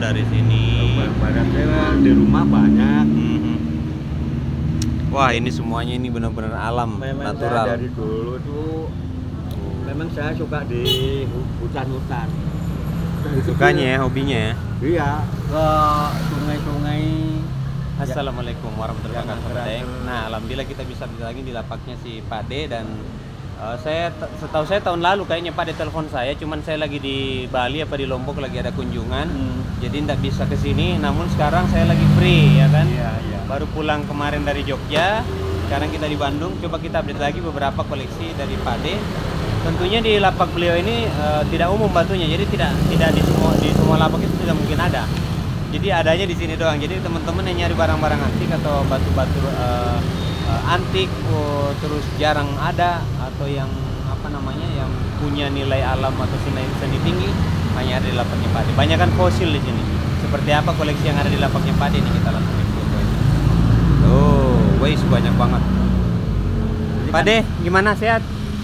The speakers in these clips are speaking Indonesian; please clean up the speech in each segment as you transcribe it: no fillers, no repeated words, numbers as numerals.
dari sini. Barang saya di rumah banyak. Wah, ini semuanya ini benar-benar alam, Memang natural. saya dari dulu tuh memang saya suka di hutan-hutan. Sukanya ya, hobinya ya. Iya, ke sungai-sungai. Assalamualaikum warahmatullahi Jangan wabarakatuh. gerak. Nah, alhamdulillah kita bisa lagi di lapaknya si Pak De. Dan setahu saya tahun lalu kayaknya Pak De telepon saya, cuman saya lagi di Bali apa di Lombok lagi ada kunjungan. Jadi tidak bisa ke sini, namun sekarang saya lagi free ya kan. Iya, iya. Baru pulang kemarin dari Jogja. Sekarang kita di Bandung, coba kita update lagi beberapa koleksi dari Pak De. Tentunya di lapak beliau ini tidak umum batunya, jadi tidak di semua lapak itu tidak mungkin ada. Jadi adanya di sini doang. Jadi teman-teman yang nyari barang-barang antik atau batu-batu antik, terus jarang ada atau yang apa namanya yang punya nilai alam atau seni tinggi, hanya ada di lapaknya Pak De. Banyak kan fosil di sini. Seperti apa koleksi yang ada di lapaknya Pak De ini, kita langsung explore. Oh, wis banyak banget. Pak De, gimana, sehat?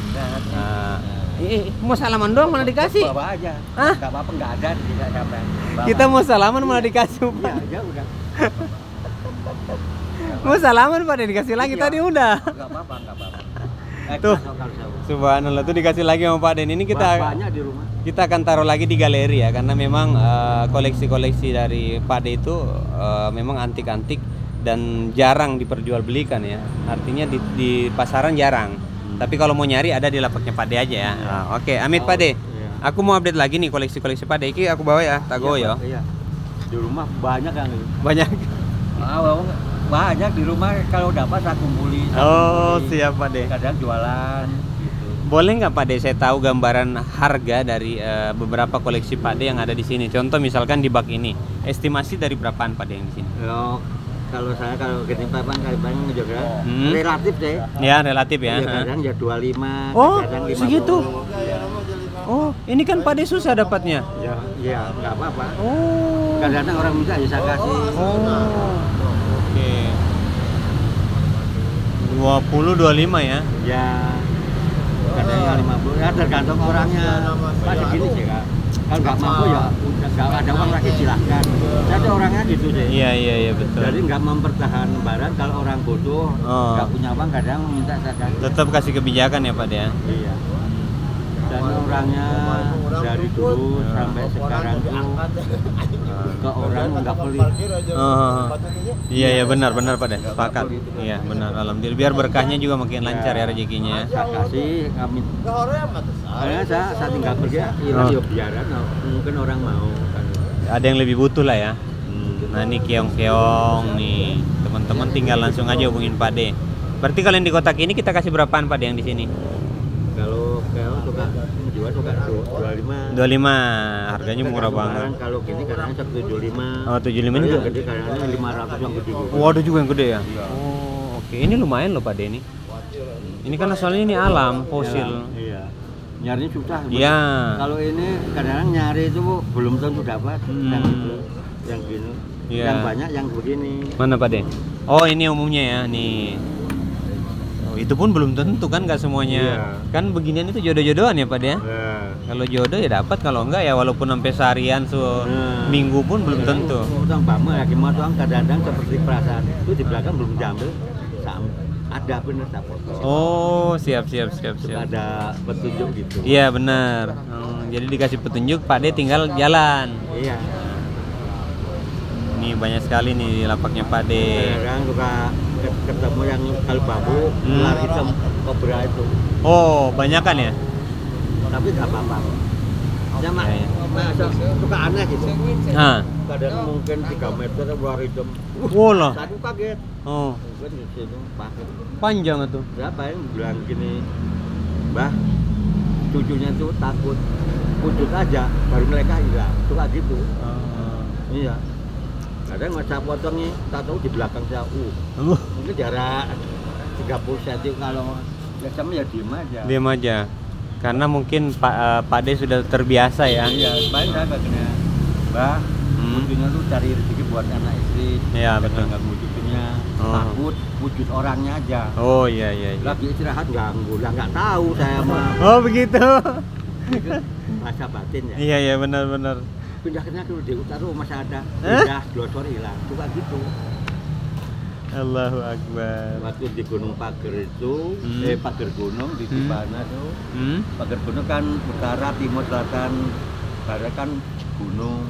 Mau salaman doang malah dikasih. Bawa aja. Hah? Enggak apa-apa, enggak ada tidak sampai. Kita mau salaman malah dikasih. Iya, ya udah. Mau salaman Pak De dikasih lagi Iya. tadi udah. Enggak apa-apa, enggak apa-apa. Tuh. Subhanallah, tuh dikasih lagi sama Pak Den. Ini banyak di rumah. kita akan taruh lagi di galeri ya, karena memang koleksi-koleksi dari Pak De itu memang antik-antik dan jarang diperjualbelikan ya. Artinya di pasaran jarang. Tapi kalau mau nyari ada di lapaknya Pak De aja ya. Oke, amit Pak De. Iya. Aku mau update lagi nih koleksi-koleksi Pak De. Iki aku bawa ya, tago ya. Iya. Di rumah banyak yang itu. Banyak. Banyak di rumah, kalau dapat saya kumpulin. Oh, siap Pak De. Kadang jualan gitu. Boleh nggak Pak De saya tahu gambaran harga dari beberapa koleksi Pak De yang ada di sini? Contoh misalkan di bak ini, estimasi dari berapaan Pak De yang di sini? Kalau saya gini papan kadang juga Hmm. relatif deh. Ya, relatif ya. Ya, kadang ya 25, Oh, kadang 50. segitu? Oh, ini kan Pak De susah dapatnya. Ya nggak apa-apa. Oh. Kadang-kadang orang minta ya saya kasih. Oh. Oke. 20-25 ya. Ya kadang 50 ya tergantung orangnya. Pak segini sih Kak. Kalau nggak mampu ya nggak ada uang lagi silahkan. Jadi orangnya gitu deh. Iya betul. Jadi nggak mempertahankan barang, kalau orang butuh Oh. nggak punya uang kadang minta saya kasih. Tetap kasih kebijakan ya Pak De ya. Iya. Dan orangnya dari dulu sampai sekarang tuh ke orang nggak pelit. Oh. Iya benar Pak De. Sepakat. Iya benar, alhamdulillah. Biar berkahnya juga makin lancar ya rezekinya ya. Saya kasih, amin. Saya tinggal kerja, hilang ya biaran. Mungkin orang mau. Kan. Ada yang lebih butuh lah ya. Nah ini keong-keong nih, teman-teman tinggal langsung aja hubungin Pak De. Berarti kalau yang di kotak ini kita kasih berapaan Pak De yang di sini? Kalau keong suka jual suka 25. 25, harganya murah banget. Kalau gini kadang 175. Oh 75 Yang juga. gede kadang 500 yang gede. Waduh juga yang gede ya. Iya. Oh oke, ini lumayan loh Pak De ini. Ini kan asalnya ini alam fosil. Iya. Nyarinya susah. Iya. Kalau ini kadang-kadang nyari itu belum tentu dapat. Yang itu, yang gini. Iya. Yang banyak yang begini. Mana Pak De? Oh ini umumnya ya, nih. Oh, itu pun belum tentu kan, nggak semuanya. Iya. Kan beginian itu jodoh-jodohan ya Pak De ya. Nah. Kalau jodoh ya dapat, kalau enggak ya walaupun sampai seharian minggu pun belum tentu. Orang Bama lagi mau tuang kadang-kadang seperti perasaan itu di belakang belum diambil. Ada bener tak foto. Oh siap. Ada petunjuk gitu. Iya benar. Jadi dikasih petunjuk, Pak De tinggal jalan. Iya. Ini banyak sekali nih di lapaknya Pak De. Kadang suka ketemu yang kalau babu ular hitam kobra itu. Oh banyak kan ya? Tapi nggak apa-apa. Ya mak, suka aneh gitu. Nah. Kadang mungkin 3 meter ular hitam. Wolah. Aku kaget. Oh Mungkin di situ pakai. panjang itu. Siapa yang bilang gini, Mbah, cucunya tuh takut wujud aja, baru mereka hilang. Suka gitu. Iya. Kadang masa potong nih, tak tahu di belakang saya, mungkin jarak 30 cm kalau ya sama ya diem aja. Diam aja. Karena mungkin Pak De sudah terbiasa ya. Iya, paling saya kena, Mbah, wujudnya tuh cari rezeki buat anak istri. Iya betul. Nggak wujudnya, takut wujud orangnya aja. Oh iya. Lagi istirahat ganggu, lah nggak tahu saya mah. Oh begitu. Bahasa batin ya. Iya benar. pindahnya ke di utara masih ada. Pindah Glosor hilang. Suka gitu. Allahu Akbar. Waktu di Gunung Pager itu, Pager Gunung di Cibana tuh. Pager Gunung kan utara, timur, selatan, barat kan gunung.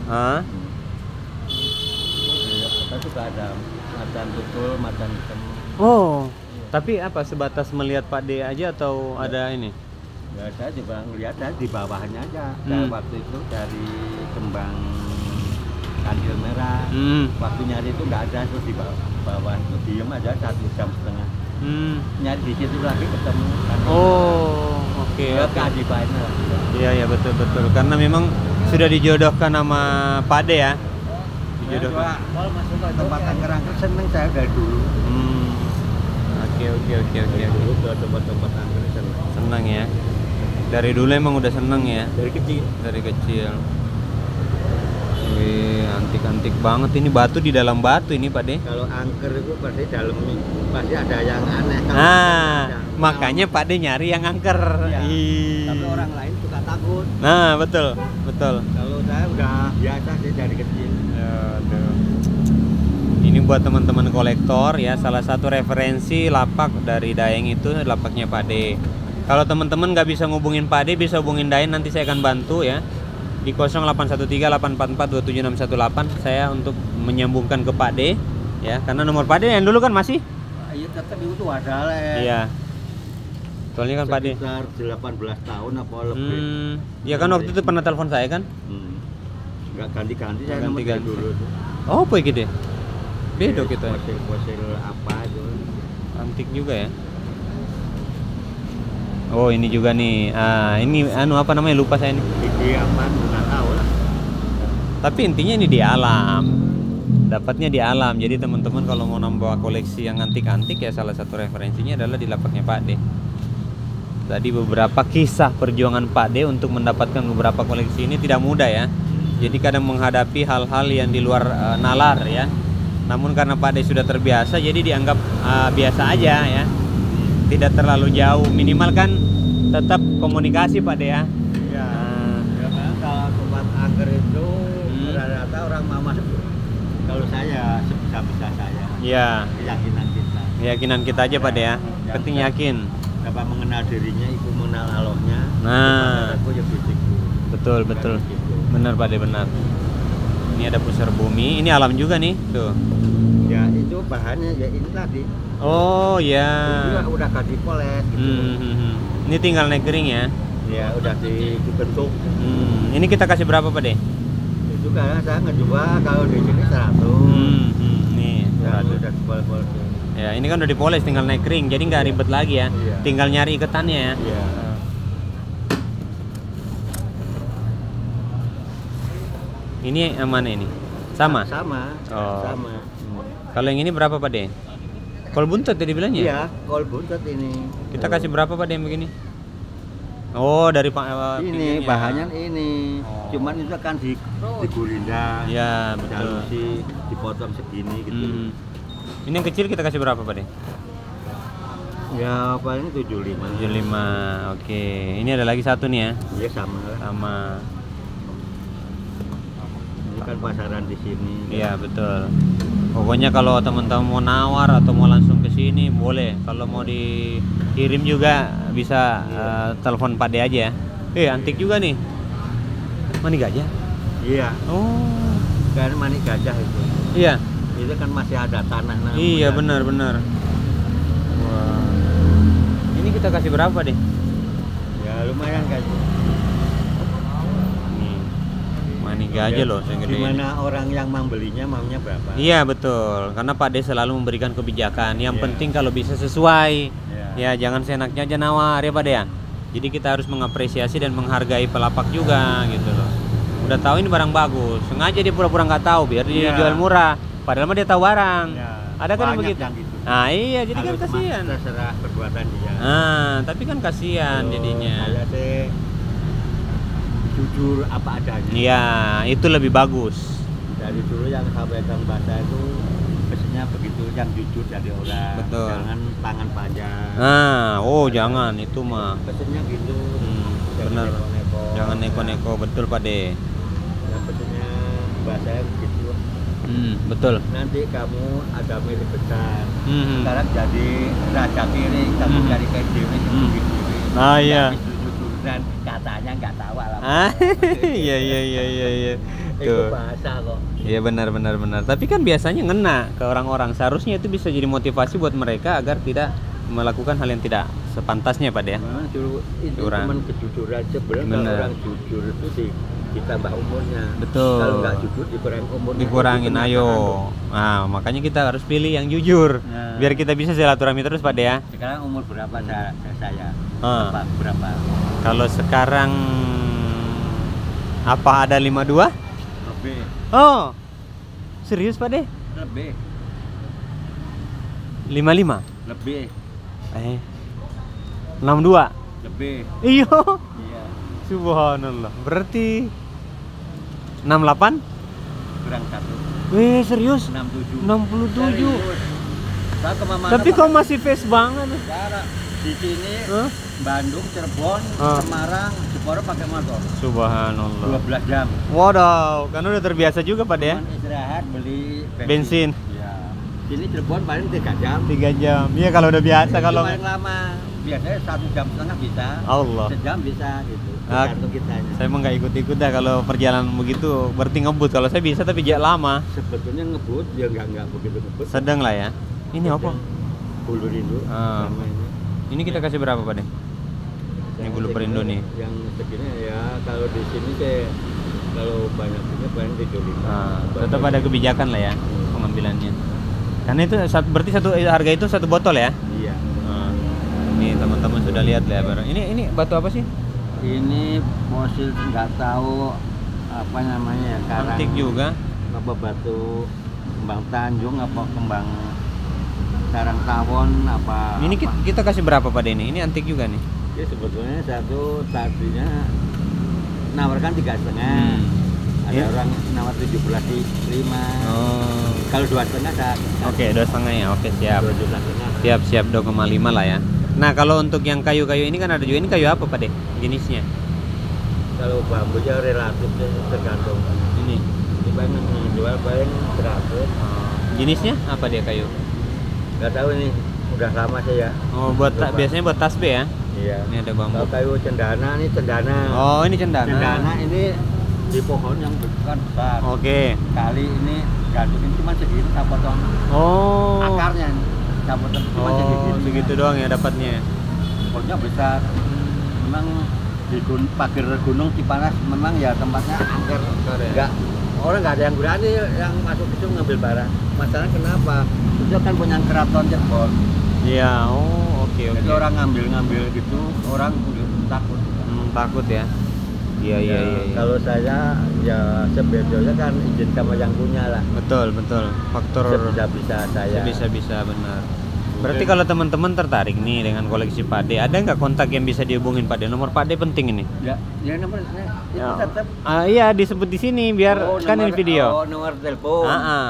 Kita juga ada macan tutul, macan hitam. Oh, tapi apa sebatas melihat Pak D aja atau ada ini? Ya, saya juga ngeliat di bawahnya aja. Dan waktu itu dari Kembang Kandil Merah, waktu nyari itu nggak ada, terus di bawah itu diem aja 1,5 jam. Nyari di situ lagi ketemu. Oh, oke. Keajaibannya. Iya betul. Karena memang sudah dijodohkan sama Pak D ya. Dijodohkan. Kalau masuk ke tempat angker-angker seneng saya dari dulu. Oke. Dulu ke tempat-tempat angker Senang ya. Dari dulu emang udah seneng ya. dari kecil. Wih, antik-antik banget ini, batu di dalam batu ini Pak De. Kalau angker itu pasti dalam pasti ada yang aneh. Makanya Pak De nyari yang angker. Ya, tapi orang lain suka takut. Nah, betul. Kalau saya udah biasa sih dari kecil. Aduh. Ini buat teman-teman kolektor ya, salah satu referensi lapak dari Daeng itu lapaknya Pak De. Kalau teman-teman nggak bisa ngubungin Pak De, bisa hubungin Daeng, nanti saya akan bantu ya. Di 0813-844-27618 saya untuk menyambungkan ke Pak D ya, karena nomor Pak D yang dulu kan masih Iya, tetap itu ada lah. Iya. Soalnya kan Pak D sekitar 18 tahun apa lebih. Ya kan waktu itu pernah telepon saya kan? Enggak ganti-ganti saya Ganti-ganti. dulu tuh. Oh, apa gitu? Beda kita. Fosil apa itu. Antik juga ya. Oh, ini juga nih. Ini apa namanya? Lupa saya nih. Ini apa? Nggak tahu lah. Tapi intinya ini di alam. Dapatnya di alam. Jadi teman-teman kalau mau nambah koleksi yang antik-antik ya, salah satu referensinya adalah di lapaknya Pak D. Tadi beberapa kisah perjuangan Pak D untuk mendapatkan beberapa koleksi ini tidak mudah ya. Jadi kadang menghadapi hal-hal yang di luar nalar ya. Namun karena Pak D sudah terbiasa, jadi dianggap biasa aja ya. Tidak terlalu jauh, minimal kan tetap komunikasi Pak De ya. Ya, kalau tempat angker itu rata-rata orang mau masuk. Kalau saya sebisa-bisa saya. Iya. Keyakinan kita aja Pak De ya. Penting yakin. Dapat mengenal dirinya, itu mengenal Allahnya. Nah, aku ya begitu. Betul. Benar Pak De, benar. Ini ada pusar bumi, ini alam juga nih, tuh. Ya, itu bahannya ya ini tadi. Oh ya. Udah ganti poles gitu. Ini tinggal naik kering ya? Ya udah dibentuk. Ini kita kasih berapa Pak De? Itu kan saya ngejual kalau di sini 100. Nih, ya, udah dipoles. Ya ini kan udah dipoles, tinggal naik kering, jadi nggak ribet lagi ya. Iya. Tinggal nyari iketannya ya. Iya. Ini mana ini? Sama? Sama. Oh. Sama. Kalau yang ini berapa Pak De? Kol buntet tadi bilangnya? Iya, kol buntet ini. Kita kasih berapa Pak De yang begini? Oh, dari Pak ini bahannya ini. Cuman itu kan digurindang. Iya, betul. Dipotong segini gitu. Ini yang kecil kita kasih berapa Pak De? Ya paling 75. 75. Oke. Ini ada lagi satu nih ya. Iya sama lah. Sama. Ini kan pasaran di sini. Iya, betul. Pokoknya kalau teman-teman mau nawar atau mau langsung ke sini boleh. Kalau mau dikirim juga bisa telepon Pak De aja ya. Antik juga nih. Manik gajah? Iya. Oh. Kan manik gajah itu. Iya. Itu kan masih ada tanah. Iya, benar. Wah. Ini kita kasih berapa deh? Ya lumayan kan. Manik gajah loh, yang gede. Gimana orang yang membelinya maunya berapa? Iya betul, karena Pak De selalu memberikan kebijakan. Yang penting kalau bisa sesuai, ya jangan seenaknya aja nawar ya Pak De ya. Jadi kita harus mengapresiasi dan menghargai pelapak juga gitu loh. Udah tahu ini barang bagus, sengaja dia pura-pura nggak tahu biar dia jual murah. Padahal mah dia tahu barang. Ada kan yang begitu? Gitu. Nah iya, jadi kan kasihan. Terserah perbuatan dia. Tapi kan kasihan jadinya. Saya deh jujur apa adanya. Iya, itu lebih bagus. Dari dulu yang saya pegang bahasa itu biasanya begitu, yang jujur dari orang. Betul. Jangan tangan panjang. Jangan itu mah. Biasanya gitu. Benar. Jangan neko-neko, betul Pak De. Yang biasanya bahasanya begitu. Betul. Nanti kamu ada milik besar. Hmm. Sekarang jadi raja piring, kamu jadi kayak dewi gitu. Ah iya. Dan katanya nggak tahu Ah, alamatnya. iya. Itu Tuh. bahasa kok. Iya benar. Tapi kan biasanya ngena ke orang-orang. Seharusnya itu bisa jadi motivasi buat mereka agar tidak melakukan hal yang tidak sepantasnya, Pak De, ya. Memang itu Curang. cuma kejujuran sebenarnya. Kalau Bener. orang jujur itu ditambah umurnya. Betul. Kalau nggak jujur dikurangin umurnya. Dikurangin, Itu ayo. kenyataan. Nah, makanya kita harus pilih yang jujur. Nah. Biar kita bisa silaturahmi terus, Pak De, ya. Sekarang umur berapa saya? Ah. Berapa? Kalau sekarang apa ada 52? Lebih. Oh. Serius, Pak De? Lebih. 55? Lebih. 62? Lebih. Iya. Iya. Subhanallah. Berarti 68? Kurang 1. Wih, serius? 67. 67. Saya kemana-mana, Tapi Pak. kok masih face banget? Sekarang di sini Hah? Bandung, Cirebon, Ah. Semarang, Jepara pakai motor. Subhanallah. 12 jam. Waduh, kan udah terbiasa juga, Pak De, ya. Cuman istirahat beli Bensin. Iya. Sini Cirebon paling 3 jam. 3 jam. Iya, kalau udah biasa Itu kalau paling lama. Biasanya 1,5 jam bisa. Allah. Sejam bisa gitu. Ah, Tergantung kitanya. saya emang nggak ikut-ikut dah kalau perjalanan begitu, berarti ngebut. Kalau saya bisa tapi jarak lama. Sebetulnya ngebut ya nggak begitu ngebut. Sedang lah ya. Ini apa? Bulu rindu Ah. sama ini. Ini kita kasih berapa, Pak De? Ini bulu perindo nih. Yang segini ya kalau di sini kayak kalau banyak punya paling 35. Nah, tetap ada kebijakan lah ya pengambilannya. Karena itu berarti harga itu satu botol ya. Iya. Nah, ini teman-teman sudah lihat lah ya barang. Ini batu apa sih? Ini fosil nggak tahu apa namanya ya. Antik juga. Apa batu kembang Tanjung apa kembang sarang tawon apa. Ini apa. kita kasih berapa, Pak De ini? Ini antik juga nih. Ya sebetulnya satu tadinya nawarkan 3,5. Ada Iya. orang nawar 17,5. Oh. Kalau 2,5 saya. Oke, 2,5 ya. Oke, siap. 2,5. Siap 2,5 lah ya. Nah, kalau untuk yang kayu-kayu ini kan ada juga, ini kayu apa, Pak De? Jenisnya? Kalau bambu ya relatif ya, tergantung. Ini. Ini paling jual paling 100. Jenisnya apa dia kayu? Nggak tahu ini udah lama saya. Oh, biasanya buat tasbih ya. Iya. Ini ada bambu. Kalau kayu cendana ini cendana. Oh, ini cendana. Cendana ini di pohon yang besar. Oke. Kali ini gantungin cuma segini saya potong Oh. akarnya. Saya potong cuma Oh, segitu doang ya dapatnya. Pohonnya besar. Memang di pagar gunung Cipanas memang ya tempatnya angker. Enggak, orang nggak ada yang berani yang masuk ke situ ngambil barang. Masalahnya kenapa? Itu kan punya keraton Cirebon. Iya. Oh, oke. Jadi orang ngambil gitu, orang udah takut. Takut ya. Iya. Kalau saya ya sebetulnya kan izin sama yang punya lah. Betul. Faktor Bisa saya. bisa benar. Berarti kalau teman-teman tertarik nih dengan koleksi Pak De, ada nggak kontak yang bisa dihubungin Pak De? Nomor Pak De penting ini. Ya nomor itu Ya. tetap. Iya, disebut di sini biar kan ini video. Oh, nomor telepon.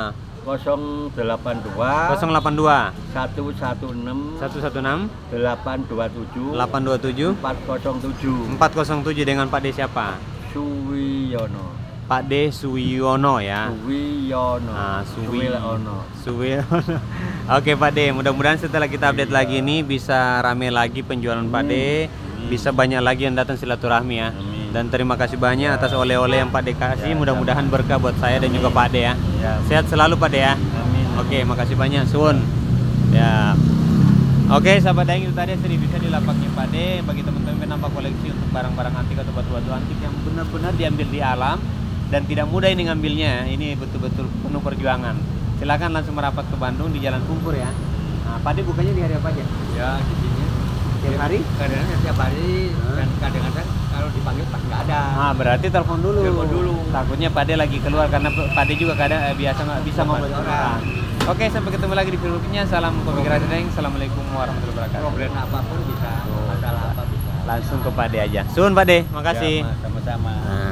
082 082 116 116 827 827 407 407 dengan Pak De siapa? Suwiyono. Pak De Suwiono ya. Suwiyono. Suwiono. Oke Pak De, mudah-mudahan setelah kita update lagi ini bisa rame lagi penjualan Pak De, bisa banyak lagi yang datang silaturahmi ya. Dan terima kasih banyak atas oleh-oleh yang Pak De kasih. Mudah-mudahan berkah buat saya dan juga Pak De ya. Sehat selalu Pak De ya. Oke, makasih banyak. Sun. Ya. Oke, sahabat Daeng, itu tadi bisa di lapaknya Pak De bagi teman-teman yang nambah koleksi untuk barang-barang antik atau batu-batu antik yang benar-benar diambil di alam dan tidak mudah ini ngambilnya. Ini betul-betul penuh perjuangan. Silakan langsung merapat ke Bandung di Jalan Kumpur ya. Nah, Pak De bukanya di hari apa aja? Ya, di sini Tiap hari? Kadang-kadang tiap hari dan kadang-kadang kalau dipanggil pas nggak ada. Ah, berarti telepon dulu. Telepon dulu. Takutnya Pak De lagi keluar karena Pak De juga kadang biasa nggak bisa ngomong orang. Oke, sampai ketemu lagi di video berikutnya. Salam Kopi Gratis Daeng. Assalamualaikum warahmatullahi wabarakatuh. Problem apapun bisa, masalah apa bisa. Langsung ke Pak De aja. Sun Pak De, makasih. Ya, sama-sama. Nah.